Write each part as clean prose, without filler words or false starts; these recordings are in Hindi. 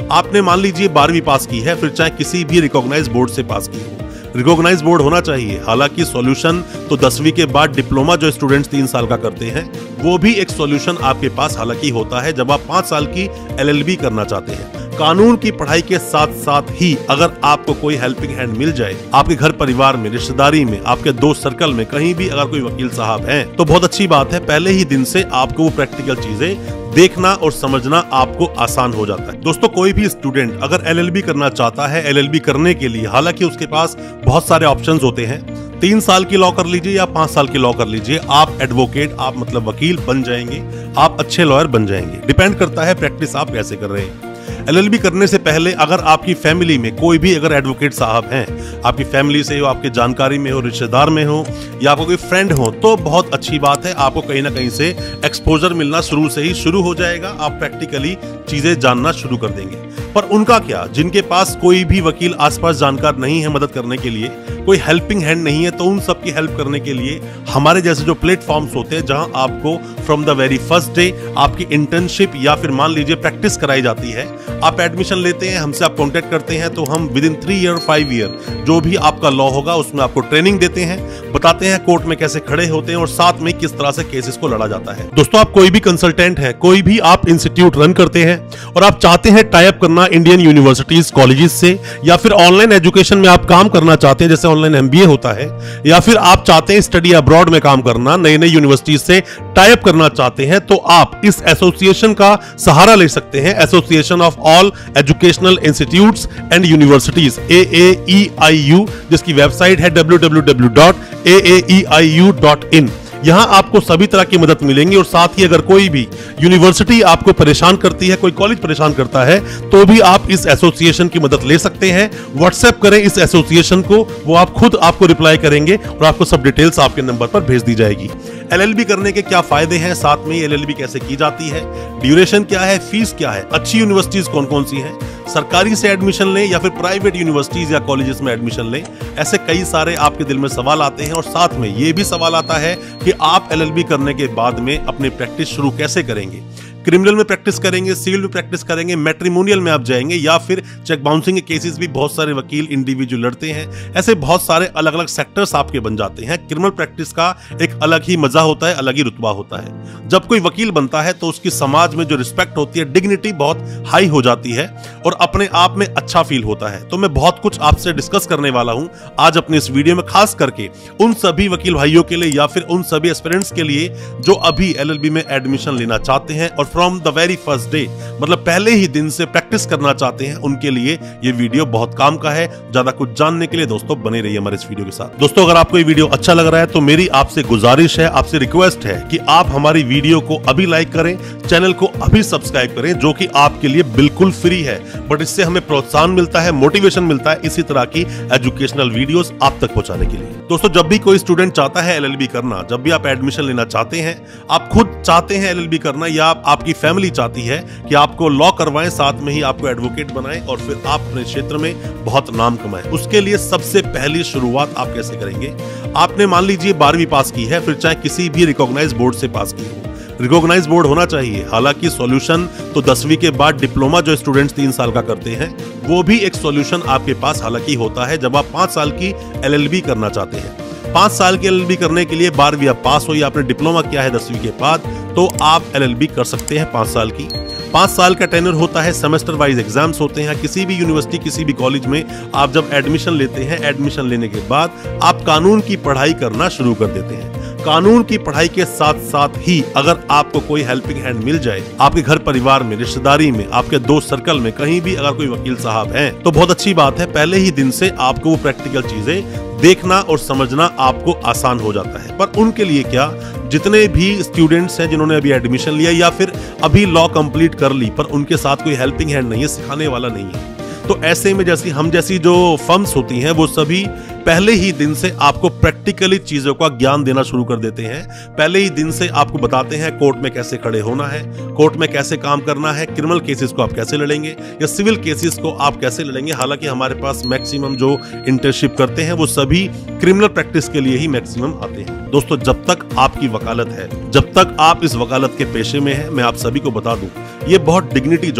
आपने मान लीजिए 12वीं पास की है, फिर चाहे किसी भी रिकॉग्नाइज्ड बोर्ड से पास की हो, रिकॉग्नाइज बोर्ड होना चाहिए। हालांकि सॉल्यूशन तो 10वीं के बाद डिप्लोमा जो स्टूडेंट्स 3 साल का करते हैं वो भी एक सॉल्यूशन आपके पास हालांकि होता है जब आप 5 साल की LLB करना चाहते हैं। कानून की पढ़ाई के साथ साथ ही अगर आपको कोई हेल्पिंग हैंड मिल जाए, आपके घर परिवार में, रिश्तेदारी में, आपके दोस्त सर्कल में कहीं भी अगर कोई वकील साहब हैं तो बहुत अच्छी बात है। पहले ही दिन से आपको वो प्रैक्टिकल चीजें देखना और समझना आपको आसान हो जाता है। दोस्तों, कोई भी स्टूडेंट अगर LLB करना चाहता है, LLB करने के लिए हालांकि उसके पास बहुत सारे ऑप्शंस होते हैं। 3 साल की लॉ कर लीजिए या 5 साल की लॉ कर लीजिए, आप एडवोकेट, आप मतलब वकील बन जाएंगे, आप अच्छे लॉयर बन जाएंगे। डिपेंड करता है प्रैक्टिस आप कैसे कर रहे हैं। LLB करने से पहले अगर आपकी फैमिली में कोई भी अगर एडवोकेट साहब हैं, आपकी फैमिली से हो, आपके जानकारी में हो, रिश्तेदार में हो या आपको कोई फ्रेंड हो, तो बहुत अच्छी बात है। आपको कहीं ना कहीं से एक्सपोजर मिलना शुरू से ही शुरू हो जाएगा, आप प्रैक्टिकली चीजें जानना शुरू कर देंगे। पर उनका क्या, जिनके पास कोई भी वकील आसपास जानकार नहीं है मदद करने के लिए, कोई हेल्पिंग हैंड नहीं है, तो उन सब की हेल्प करने के लिए हमारे जैसे जो प्लेटफॉर्म्स होते हैं जहां आपको from the very first day आपकी इंटर्नशिप या फिर मान लीजिए प्रैक्टिस कराई जाती है, आप एडमिशन लेते हैं, हमसे आप कांटेक्ट करते हैं, तो हम विद इन 3 ईयर 5 ईयर जो भी आपका लॉ होगा उसमें आपको ट्रेनिंग देते हैं, बताते हैं कोर्ट में कैसे खड़े होते हैं और साथ में किस तरह से केसेस को लड़ा जाता है। दोस्तों, आप कोई भी कंसल्टेंट है, कोई भी आप इंस्टीट्यूट रन करते हैं और आप चाहते हैं टाई अप करना इंडियन यूनिवर्सिटीज कॉलेजेस से, या फिर ऑनलाइन एजुकेशन में आप काम करना चाहते हैं जैसे ऑनलाइन MBA होता है, या फिर आप चाहते हैं स्टडी अब्रॉड में काम करना, नई नई यूनिवर्सिटीज से टाई अप करना चाहते हैं, तो आप इस एसोसिएशन का सहारा ले सकते हैं। Association of all educational institutes and universities, AAEIU, जिसकी वेबसाइट है www.aaeiu.in। यहां आपको सभी तरह की मदद मिलेंगी और साथ ही अगर कोई भी यूनिवर्सिटी आपको परेशान करती है, कोई कॉलेज परेशान करता है, तो भी आप इस एसोसिएशन की मदद ले सकते हैं। व्हाट्सएप करें इस एसोसिएशन को, वो आप खुद आपको रिप्लाई करेंगे और आपको सब डिटेल्स आपके नंबर पर भेज दी जाएगी। LLB करने के क्या फायदे हैं, साथ में LLB कैसे की जाती है, ड्यूरेशन क्या है, फीस क्या है, अच्छी यूनिवर्सिटीज कौन कौन सी हैं, सरकारी से एडमिशन लें या फिर प्राइवेट यूनिवर्सिटीज या कॉलेजेस में एडमिशन लें, ऐसे कई सारे आपके दिल में सवाल आते हैं। और साथ में ये भी सवाल आता है कि आप LLB करने के बाद में अपनी प्रैक्टिस शुरू कैसे करेंगे। क्रिमिनल में प्रैक्टिस करेंगे, सिविल में प्रैक्टिस करेंगे, मैट्रिमोनियल में आप जाएंगे, या फिर चेक बाउंसिंग के केसेस भी बहुत सारे वकील इंडिविजुअल लड़ते हैं। ऐसे बहुत सारे अलग अलग सेक्टर्स आपके बन जाते हैं। क्रिमिनल प्रैक्टिस का एक अलग ही मजा होता है, अलग ही रुतबा होता है। जब कोई वकील बनता है तो उसकी समाज में जो रिस्पेक्ट होती है, डिग्निटी बहुत हाई हो जाती है और अपने आप में अच्छा फील होता है। तो मैं बहुत कुछ आपसे डिस्कस करने वाला हूं आज अपनी इस वीडियो में, खास करके उन सभी वकील भाइयों के लिए या फिर उन सभी एस्पिरेंट्स के लिए जो अभी LLB में एडमिशन लेना चाहते हैं और from the very first day मतलब पहले ही दिन से प्रैक्टिस करना चाहते हैं। उनके लिए ये वीडियो बहुत काम का है। ज्यादा कुछ जानने के लिए दोस्तों बने रहिए हमारे इस वीडियो के साथ। दोस्तों, अगर आपको ये वीडियो अच्छा लग रहा है तो मेरी आपसे गुजारिश है, आपसे रिक्वेस्ट है कि आप हमारी वीडियो को अभी लाइक करें, चैनल को अभी सब्सक्राइब करें, जो कि आपके लिए बिल्कुल फ्री है, बट इससे हमें प्रोत्साहन मिलता है, मोटिवेशन मिलता है इसी तरह की एजुकेशनल वीडियोस आप तक पहुंचाने के लिए। दोस्तों, जब भी कोई स्टूडेंट चाहता है LLB करना, जब भी आप एडमिशन लेना चाहते हैं, आप खुद चाहते हैं LLB करना या आपकी फैमिली चाहती है कि आपको लॉ करवाएं, साथ में ही आपको एडवोकेट बनाएं और फिर आप अपने क्षेत्र में बहुत नाम कमाएं, उसके लिए सबसे पहली शुरुआत आप कैसे करेंगे। आपने मान लीजिए 12वीं पास की है, फिर चाहे किसी भी रिकॉग्नाइज्ड बोर्ड से पास की हो, रिकॉग्नाइज्ड बोर्ड होना चाहिए। हालांकि सॉल्यूशन तो 10वीं के बाद डिप्लोमा जो स्टूडेंट्स 3 साल का करते हैं वो भी एक सॉल्यूशन आपके पास हालांकि होता है जब आप 5 साल की LLB करना चाहते हैं। 5 साल की LLB करने के लिए 12वीं आप पास हो या आपने डिप्लोमा किया है 10वीं के बाद, तो आप LLB कर सकते हैं 5 साल की। 5 साल का टेन्योर होता है, सेमेस्टर वाइज एग्जाम्स होते हैं। किसी भी यूनिवर्सिटी, किसी भी कॉलेज में आप जब एडमिशन लेते हैं, एडमिशन लेने के बाद आप कानून की पढ़ाई करना शुरू कर देते हैं। कानून की पढ़ाई के साथ साथ ही अगर आपको कोई हेल्पिंग हैंड मिल जाए, आपके घर परिवार में, रिश्तेदारी में, आपके दोस्त सर्कल में कहीं भी अगर कोई वकील साहब हैं, तो बहुत अच्छी बात है। पहले ही दिन से आपको वो प्रैक्टिकल चीजें देखना और समझना आपको आसान हो जाता है। पर उनके लिए क्या, जितने भी स्टूडेंट्स हैं जिन्होंने अभी एडमिशन लिया या फिर अभी लॉ कंप्लीट कर ली पर उनके साथ कोई हेल्पिंग हैंड नहीं है, सिखाने वाला नहीं है, तो ऐसे में जैसी जो फर्म्स होती हैं वो सभी पहले ही दिन से आपको प्रैक्टिकली चीजों का ज्ञान देना शुरू कर देते हैं। पहले ही दिन से आपको बताते हैं कोर्ट में कैसे खड़े होना है, कोर्ट में कैसे काम करना है, क्रिमिनल केसेस को आप कैसे लड़ेंगे या सिविल केसेस को आप कैसे लड़ेंगे। हालांकि हमारे पास मैक्सिमम जो इंटर्नशिप करते हैं वो सभी क्रिमिनल प्रैक्टिस के लिए ही मैक्सिमम आते हैं। दोस्तों, जब तक आपकी वकालत है, जब तक आप इस वकालत के पेशे में हैं, मैं आप सभी को बता दूं ये बहुत डिग्निटी जॉब है।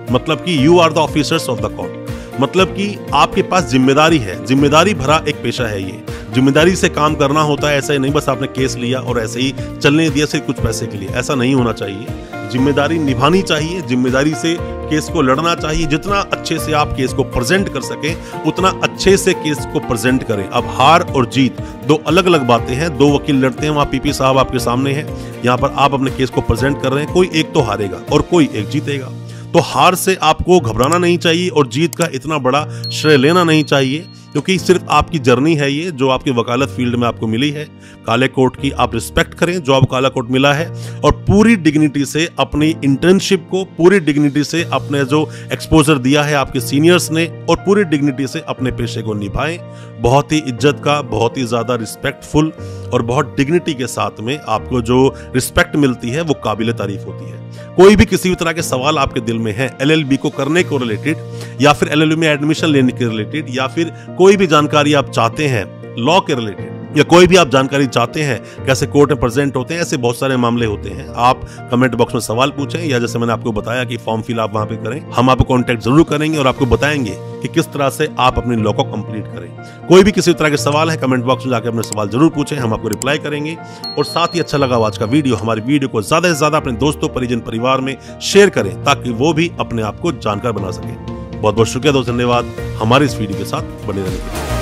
मतलब कि you are the officers of the court, मतलब कि आपके पास जिम्मेदारी है, जिम्मेदारी भरा एक पेशा है ये। जिम्मेदारी से काम करना होता है, ऐसा ही नहीं बस आपने केस लिया और ऐसे ही चलने दिया सिर्फ कुछ पैसे के लिए, ऐसा नहीं होना चाहिए। जिम्मेदारी निभानी चाहिए, जिम्मेदारी से केस को लड़ना चाहिए। जितना अच्छे से आप केस को प्रेजेंट कर सकें उतना अच्छे से केस को प्रेजेंट करें। अब हार और जीत दो अलग अलग बातें हैं। दो वकील लड़ते हैं, वहां पीपी साहब आपके सामने हैं, यहाँ पर आप अपने केस को प्रेजेंट कर रहे हैं, कोई एक तो हारेगा और कोई एक जीतेगा। तो हार से आपको घबराना नहीं चाहिए और जीत का इतना बड़ा श्रेय लेना नहीं चाहिए, क्योंकि सिर्फ आपकी जर्नी है ये जो आपकी वकालत फील्ड में आपको मिली है। काले कोट की आप रिस्पेक्ट करें जो आपको काला कोट मिला है, और पूरी डिग्निटी से अपनी इंटर्नशिप को, पूरी डिग्निटी से अपने जो एक्सपोजर दिया है आपके सीनियर्स ने, और पूरी डिग्निटी से अपने पेशे को निभाएं। बहुत ही इज्जत का, बहुत ही ज्यादा रिस्पेक्टफुल और बहुत डिग्निटी के साथ में आपको जो रिस्पेक्ट मिलती है वो काबिल तारीफ होती है। कोई भी किसी भी तरह के सवाल आपके दिल में है एलएलबी को करने को रिलेटेड, या फिर एलएलबी में एडमिशन लेने के रिलेटेड, या फिर कोई भी जानकारी आप चाहते हैं लॉ के रिलेटेड, या कोई भी आप जानकारी चाहते हैं कैसे कोर्ट में प्रेजेंट होते हैं, ऐसे बहुत सारे मामले होते हैं, आप कमेंट बॉक्स में सवाल पूछें, या जैसे मैंने आपको बताया कि फॉर्म फिल आप वहां पे करें। हम आपको कांटेक्ट जरूर करेंगे और आपको बताएंगे कि किस तरह से आप अपनी लॉ को कंप्लीट करें। कोई भी किसी तरह के सवाल है कमेंट बॉक्स में जाकर अपने सवाल जरूर पूछें, हम आपको रिप्लाई करेंगे। और साथ ही अच्छा लगा आज का वीडियो, हमारी वीडियो को ज्यादा से ज्यादा अपने दोस्तों, परिजन, परिवार में शेयर करें ताकि वो भी अपने आप को जानकार बना सके। बहुत बहुत शुक्रिया दोस्त, धन्यवाद हमारे इस वीडियो के साथ बने रहने के लिए।